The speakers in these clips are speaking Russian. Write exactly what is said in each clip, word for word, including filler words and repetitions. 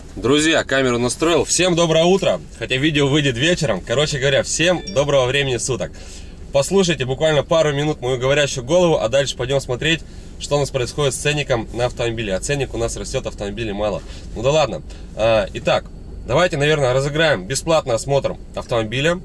Друзья, камеру настроил. Всем доброе утро, хотя видео выйдет вечером. Короче говоря, всем доброго времени суток. Послушайте буквально пару минут мою говорящую голову, а дальше пойдем смотреть, что у нас происходит с ценником на автомобиле. А ценник у нас растет, автомобилей мало. Ну да ладно. А, итак, давайте, наверное, разыграем бесплатный осмотр автомобиля.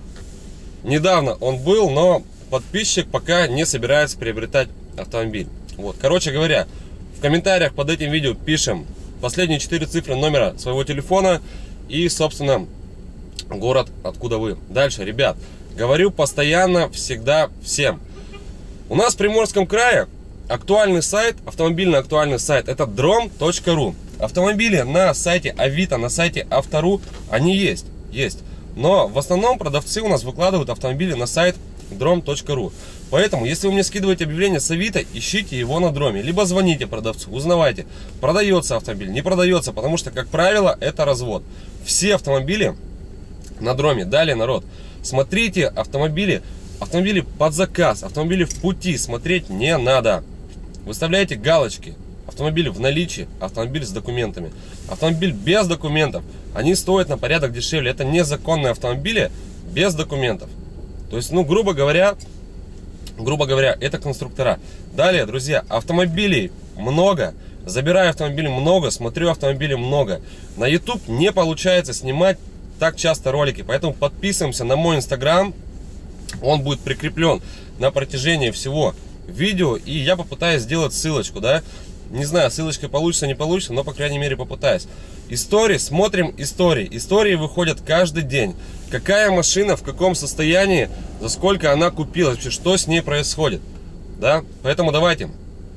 Недавно он был, но подписчик пока не собирается приобретать автомобиль. Вот, короче говоря, в комментариях под этим видео пишем последние четыре цифры номера своего телефона и, собственно, город, откуда вы. Дальше, ребят, говорю постоянно, всегда, всем. У нас в Приморском крае актуальный сайт, автомобильный актуальный сайт, это дром точка ру. Автомобили на сайте Авито, на сайте Автору, они есть, есть. Но в основном продавцы у нас выкладывают автомобили на сайт дром точка ру. Поэтому, если вы мне скидываете объявление с Авито, ищите его на дроме. Либо звоните продавцу, узнавайте, продается автомобиль, не продается. Потому что, как правило, это развод. Все автомобили на дроме. Далее, народ, смотрите автомобили, автомобили под заказ, автомобили в пути. Смотреть не надо. Выставляйте галочки. Автомобиль в наличии, автомобиль с документами. Автомобиль без документов, они стоят на порядок дешевле. Это незаконные автомобили без документов. То есть, ну, грубо говоря, грубо говоря, это конструктора. Далее, друзья, автомобилей много. Забираю автомобили много, смотрю автомобили много. На YouTube не получается снимать так часто ролики, поэтому подписываемся на мой инстаграм. Он будет прикреплен на протяжении всего видео. И я попытаюсь сделать ссылочку, да. Не знаю, ссылочкой получится, не получится, но, по крайней мере, попытаюсь. Истории, смотрим истории. Истории выходят каждый день. Какая машина, в каком состоянии, за сколько она купилась, вообще, что с ней происходит. Да? Поэтому давайте,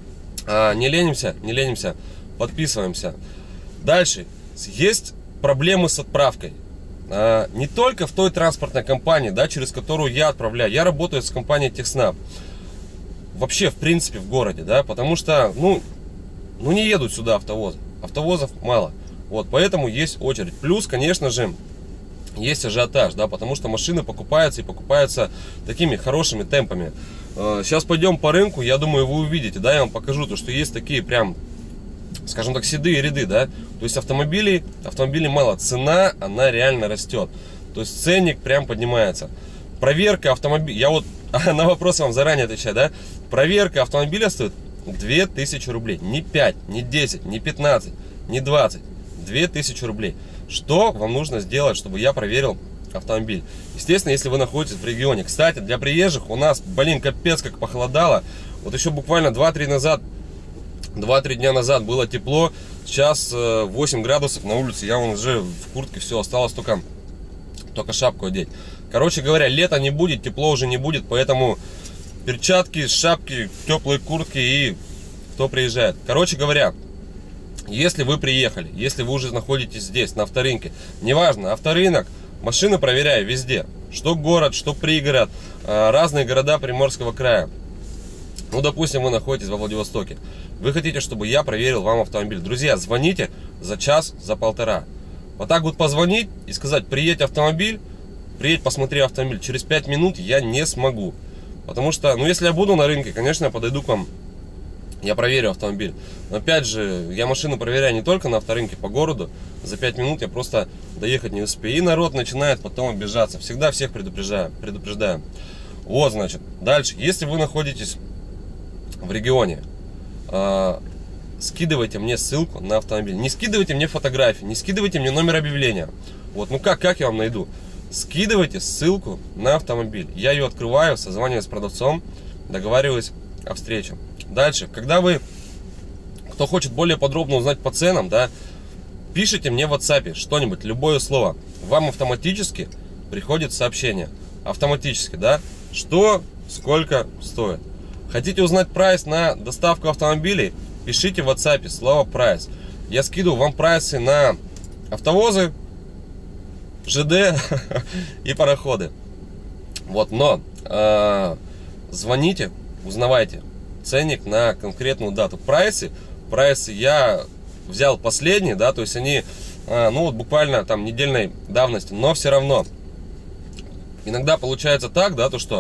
а, не ленимся, не ленимся, подписываемся. Дальше. Есть проблемы с отправкой. А, не только в той транспортной компании, да, через которую я отправляю. Я работаю с компанией Техснаб. Вообще, в принципе, в городе, да, потому что, ну, ну не едут сюда автовозы. Автовозов мало. Вот, поэтому есть очередь. Плюс, конечно же, есть ажиотаж, да, потому что машины покупаются и покупаются такими хорошими темпами. Сейчас пойдем по рынку, я думаю, вы увидите, да, я вам покажу то, что есть такие прям, скажем так, седые ряды, да. То есть автомобилей, автомобилей мало, цена, она реально растет. То есть ценник прям поднимается. Проверка автомобиля, я вот на вопрос вам заранее отвечаю, да. Проверка автомобиля стоит две тысячи рублей, не пять, не десять, не пятнадцать, не двадцать, две тысячи рублей. Что вам нужно сделать, чтобы я проверил автомобиль? Естественно, если вы находитесь в регионе. Кстати, для приезжих у нас, блин, капец как похолодало. Вот еще буквально два-три назад, два-три дня назад было тепло. Сейчас восемь градусов на улице. Я вон уже в куртке, все, осталось только, только шапку одеть. Короче говоря, лета не будет, тепло уже не будет, поэтому перчатки, шапки, теплые куртки и кто приезжает. Короче говоря, если вы приехали, если вы уже находитесь здесь, на авторынке, неважно, авторынок, машины проверяю везде. Что город, что пригород, разные города Приморского края. Ну, допустим, вы находитесь во Владивостоке. Вы хотите, чтобы я проверил вам автомобиль. Друзья, звоните за час, за полтора. Вот так вот позвонить и сказать, приедь автомобиль, приедь, посмотри автомобиль. Через пять минут я не смогу. Потому что, ну, если я буду на рынке, конечно, я подойду к вам, я проверю автомобиль. Но опять же, я машину проверяю не только на авторынке, по городу. За пять минут я просто доехать не успею. И народ начинает потом обижаться. Всегда всех предупреждаю, предупреждаю. Вот, значит, дальше. Если вы находитесь в регионе, э, скидывайте мне ссылку на автомобиль. Не скидывайте мне фотографии, не скидывайте мне номер объявления. Вот, ну как, как я вам найду? Скидывайте ссылку на автомобиль. Я ее открываю, созваниваюсь с продавцом, договариваюсь о встрече. Дальше, когда вы, кто хочет более подробно узнать по ценам, да, пишите мне в WhatsApp что-нибудь, любое слово. Вам автоматически приходит сообщение. Автоматически, да, что, сколько стоит. Хотите узнать прайс на доставку автомобилей? Пишите в WhatsApp слово прайс. Я скидываю вам прайсы на автовозы, ЖД и пароходы. Вот, но э, звоните, узнавайте ценник на конкретную дату. Прайсы, прайсы я взял последние, да, то есть они, э, ну вот буквально там недельной давности, но все равно иногда получается так, да, то что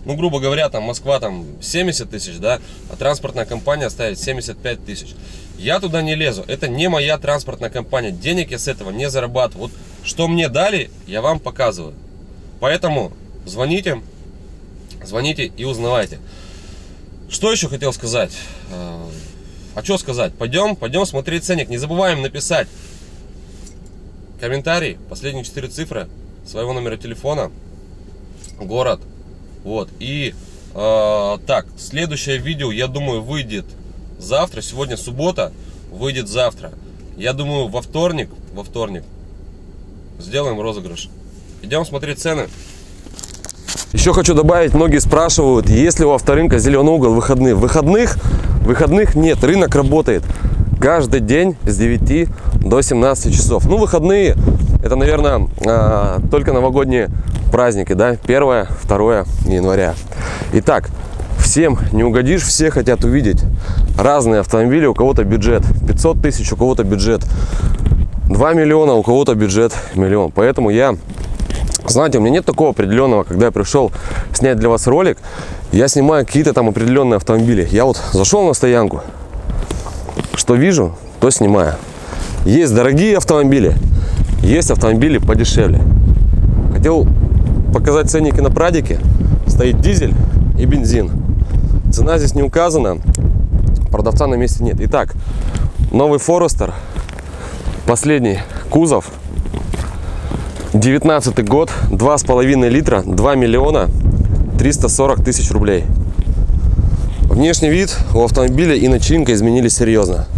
ну, грубо говоря, там Москва там семьдесят тысяч, да, а транспортная компания ставит семьдесят пять тысяч. Я туда не лезу, это не моя транспортная компания, денег я с этого не зарабатываю. Вот что мне дали, я вам показываю. Поэтому звоните, звоните и узнавайте. Что еще хотел сказать? А что сказать? Пойдем, пойдем смотреть ценник. Не забываем написать комментарий, последние четыре цифры своего номера телефона, город. Вот. И э, так, следующее видео, я думаю, выйдет завтра. Сегодня суббота, выйдет завтра. Я думаю, во вторник, во вторник сделаем розыгрыш. Идем смотреть цены. Еще хочу добавить, многие спрашивают, есть ли у авторынка Зеленый угол выходные. Выходных, выходных нет, рынок работает каждый день с девяти до семнадцати часов. Ну, выходные, это, наверное, только новогодние праздники, да, первое, второе января. Итак, всем не угодишь, все хотят увидеть разные автомобили, у кого-то бюджет пятьсот тысяч, у кого-то бюджет два миллиона, у кого-то бюджет миллион. Поэтому я... Знаете, у меня нет такого определенного, когда я пришел снять для вас ролик, я снимаю какие-то там определенные автомобили. Я вот зашел на стоянку, что вижу, то снимаю. Есть дорогие автомобили, есть автомобили подешевле. Хотел показать ценники на Прадике. Стоит дизель и бензин. Цена здесь не указана, продавца на месте нет. Итак, новый Форестер, последний кузов. девятнадцатый год, два с половиной литра, два миллиона триста сорок тысяч рублей. Внешний вид у автомобиля и начинка изменились серьезно.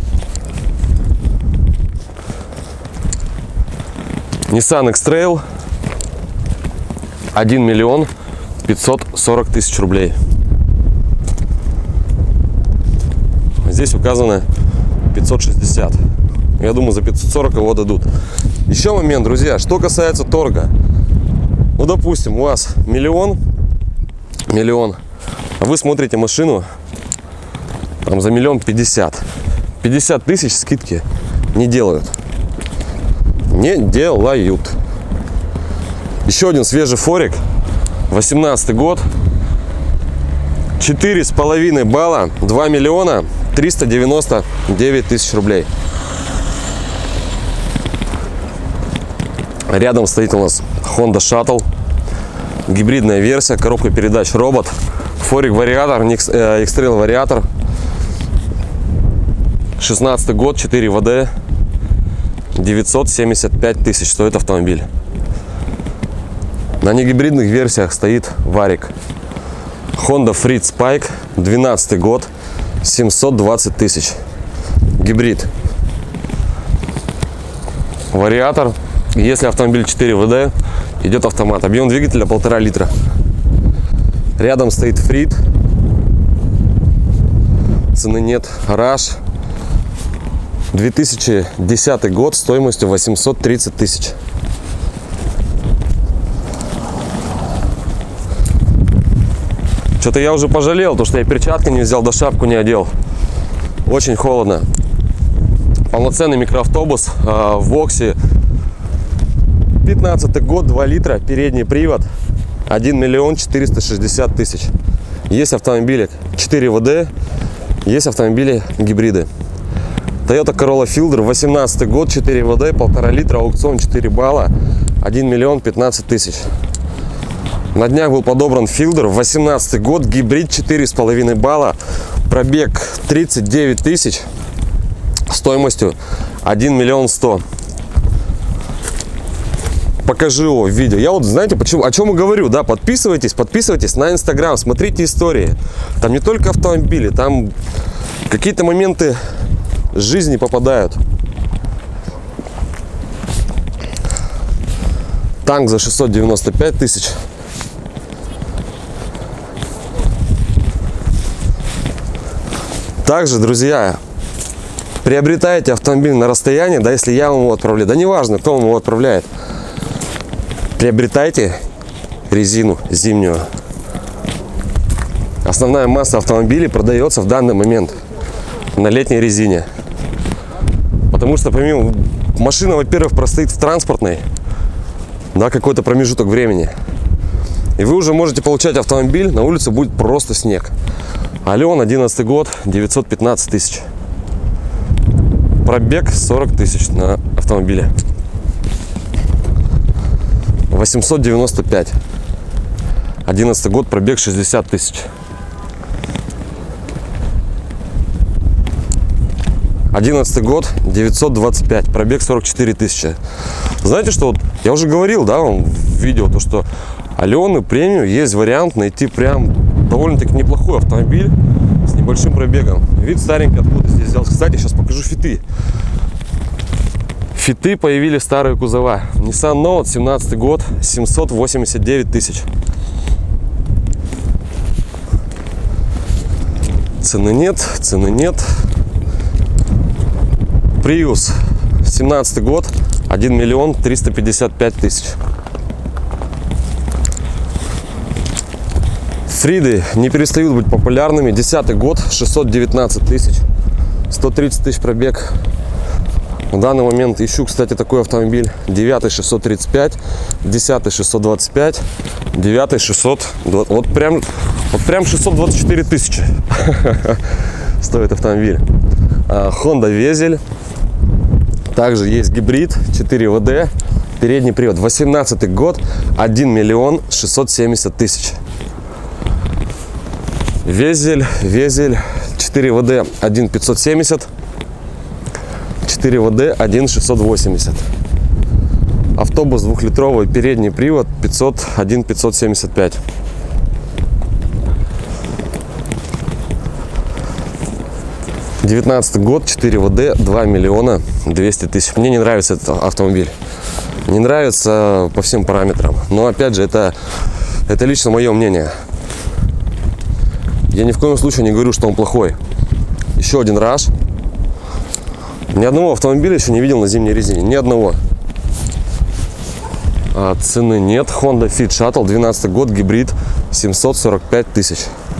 Nissan X-Trail, один миллион пятьсот сорок тысяч рублей. Здесь указано пятьсот шестьдесят. Я думаю, за пятьсот сорок его дадут. Еще момент, друзья, что касается торга. Ну, допустим, у вас миллион, миллион, а вы смотрите машину там за миллион пятьдесят. пятьдесят тысяч скидки не делают. Не делают. Еще один свежий форик, восемнадцатый год, четыре с половиной балла, два миллиона триста девяносто девять тысяч рублей. Рядом стоит у нас Honda Shuttle, гибридная версия, коробка передач робот, форик вариатор, X-Trail вариатор, шестнадцатый год, четыре вэ дэ, девятьсот семьдесят пять тысяч стоит автомобиль. На негибридных версиях стоит варик. Honda Freed Spike, двенадцатый год, семьсот двадцать тысяч. Гибрид. Вариатор. Если автомобиль четыре вэ дэ, идет автомат. Объем двигателя полтора литра. Рядом стоит Freed. Цены нет. Rush. две тысячи десятый год, стоимостью восемьсот тридцать тысяч. Что-то я уже пожалел, то что я перчатки не взял, да шапку не одел. Очень холодно. Полноценный микроавтобус э, в Воксе. пятнадцатый год, два литра, передний привод, один миллион четыреста шестьдесят тысяч. Есть автомобили четыре вэ дэ, есть автомобили гибриды. Toyota Corolla Fielder, восемнадцатый год, четыре вэ дэ, полтора литра, аукцион четыре балла, один миллион пятнадцать тысяч. На днях был подобран Fielder, восемнадцатый год, гибрид, четыре с половиной балла, пробег тридцать девять тысяч, стоимостью один миллион сто. Покажу его в видео. Я вот, знаете, почему, о чем я говорю, да, подписывайтесь, подписывайтесь на Инстаграм, смотрите истории. Там не только автомобили, там какие-то моменты жизни попадают. Танк за шестьсот девяносто пять тысяч. Также, друзья, приобретайте автомобиль на расстоянии, да, если я вам его отправляю, да неважно, кто вам его отправляет, приобретайте резину зимнюю. Основная масса автомобилей продается в данный момент на летней резине. Потому что помимо машина, во-первых, простоит в транспортной, да, какой-то промежуток времени. и вы уже можете получать автомобиль, на улице будет просто снег. Алион, одиннадцатый год, девятьсот пятнадцать тысяч. Пробег сорок тысяч на автомобиле. восемьсот девяносто пять. одиннадцатый год, пробег шестьдесят тысяч. одиннадцатый год, девятьсот двадцать пять, пробег сорок четыре тысячи. Знаете, что вот я уже говорил, да, вам в видео, то что Алионы премиум есть вариант найти прям довольно-таки неплохой автомобиль с небольшим пробегом. Вид старенький откуда здесь взялся. Кстати, сейчас покажу фиты. Фиты появились старые кузова. Nissan Note, семнадцатый год, семьсот восемьдесят девять тысяч. Цены нет, цены нет. Prius, семнадцатый год, один миллион триста пятьдесят пять тысяч. Фриды не перестают быть популярными. десятый год, шестьсот девятнадцать тысяч, сто тридцать тысяч пробег. В данный момент ищу, кстати, такой автомобиль. девятый шестьсот тридцать пять, десятый шестьсот двадцать пять, девятый шестьсот. Вот прям, вот прям шестьсот двадцать четыре тысячи стоит автомобиль. Honda Везель. Также есть гибрид четыре вэ дэ, передний привод. восемнадцатый год, один миллион шестьсот семьдесят тысяч. Везель, Везель, четыре вэ дэ, один пятьсот семьдесят, четыре вэ дэ, один шестьсот восемьдесят. Автобус двухлитровый, передний привод, пятьсот, один пятьсот семьдесят пять. девятнадцатый год, четыре вэ дэ, два миллиона двести тысяч. Мне не нравится этот автомобиль. Не нравится по всем параметрам. Но опять же, это, это лично мое мнение. Я ни в коем случае не говорю, что он плохой. Еще один раш. Ни одного автомобиля еще не видел на зимней резине. Ни одного. А цены нет. Honda Fit Shuttle, двенадцатый год, гибрид, семьсот сорок пять тысяч.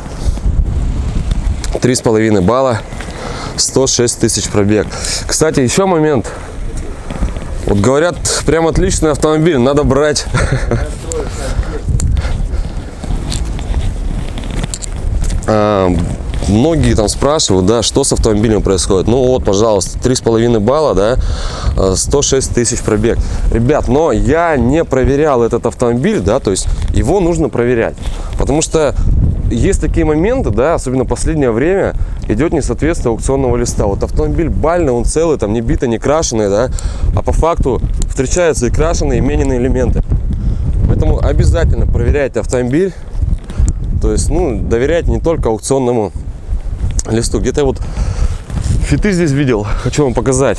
три с половиной балла. сто шесть тысяч пробег. Кстати, еще момент. Вот говорят, прям отличный автомобиль, надо брать. а, многие там спрашивают, да, что с автомобилем происходит. Ну вот, пожалуйста, три с половиной балла, да, сто шесть тысяч пробег. Ребят, но я не проверял этот автомобиль, да, то есть его нужно проверять. Потому что есть такие моменты, да, особенно в последнее время идет несоответствие аукционного листа. Вот автомобиль бальный, он целый, там не битый, не крашеный, да, а по факту встречаются и крашеные, и мененные элементы. Поэтому обязательно проверяйте автомобиль. То есть, ну, доверяйте не только аукционному листу. Где-то я вот фиты здесь видел, хочу вам показать.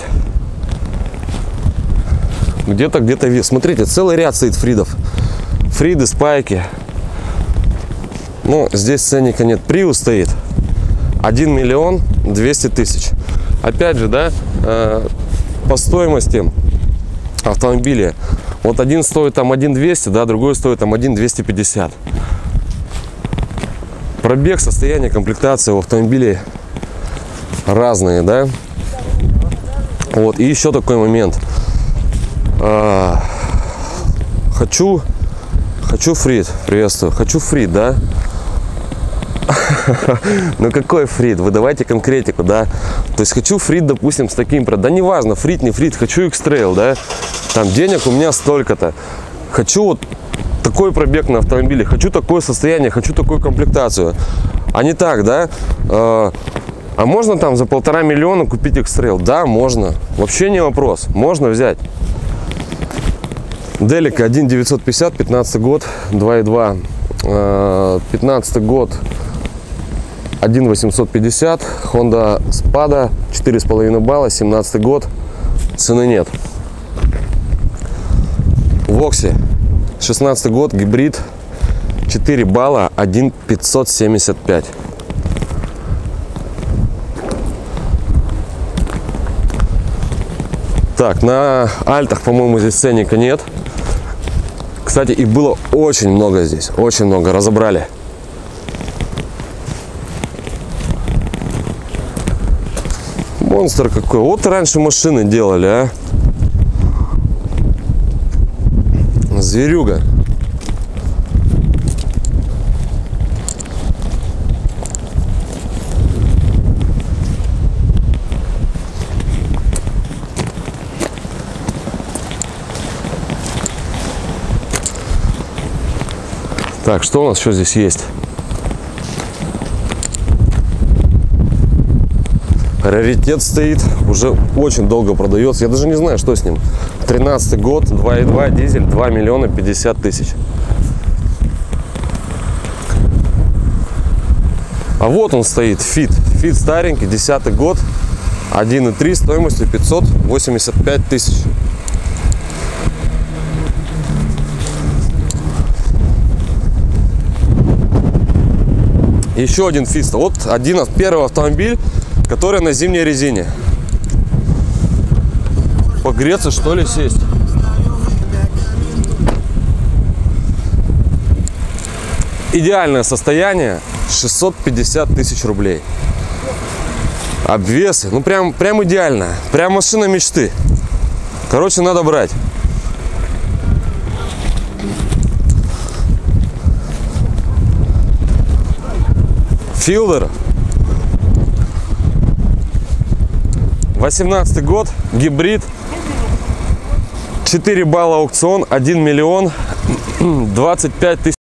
Где-то, где-то, смотрите, целый ряд стоит фридов. Фриды, спайки. Ну, здесь ценника нет. Prius стоит один миллион двести тысяч. Опять же, да, э, по стоимости автомобиля. Вот один стоит там один двести, да, другой стоит там один двести пятьдесят. Пробег, состояние, комплектация у автомобилей разные, да. Вот, и еще такой момент. Э, хочу, хочу фрид, приветствую, хочу фрид, да. Ну какой фрид? Вы давайте конкретику, да. То есть хочу фрид, допустим, с таким, да неважно, фрид, не фрид, хочу X-Trail, да. Там денег у меня столько-то. Хочу вот такой пробег на автомобиле, хочу такое состояние, хочу такую комплектацию. А не так, да. А можно там за полтора миллиона купить X-Trail? Да, можно. Вообще не вопрос. Можно взять. Делика один девятьсот пятьдесят, пятнадцатый год, два и два. пятнадцатый год, один восемьсот пятьдесят. Honda Spada, четыре с половиной балла, семнадцатый год. Цены нет. Вокси, шестнадцатый год, гибрид, четыре балла, один пятьсот семьдесят пять. Так, на Альтах, по-моему, здесь ценника нет. Кстати, и было очень много здесь, очень много, разобрали. Монстр какой. Вот раньше машины делали, а. Зверюга. Так, что у нас еще здесь есть? Раритет стоит, уже очень долго продается. Я даже не знаю, что с ним. тринадцатый год, два и два, дизель, два миллиона пятьдесят тысяч. А вот он стоит, Fit. Fit старенький, десятый год, один и три, стоимостью пятьсот восемьдесят пять тысяч. Еще один Fit. Вот один, первый автомобиль, который на зимней резине. Погреться, что ли, сесть? Идеальное состояние, шестьсот пятьдесят тысяч рублей. Обвесы, ну прям, прям идеально. Прям машина мечты. Короче, надо брать. Филдер. восемнадцатый год, гибрид. четыре балла аукцион, один миллион двадцать пять тысяч.